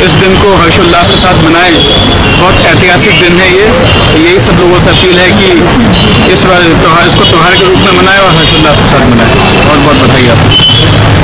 इस दिन को हर्षोल्लास के साथ मनाएं। बहुत ऐतिहासिक दिन है ये, तो यही सब लोगों से अपील है कि इस बार इसको त्योहार के रूप में मनाएं और हर्षोल्लास के साथ मनाएं। बहुत बहुत बधाई आपको।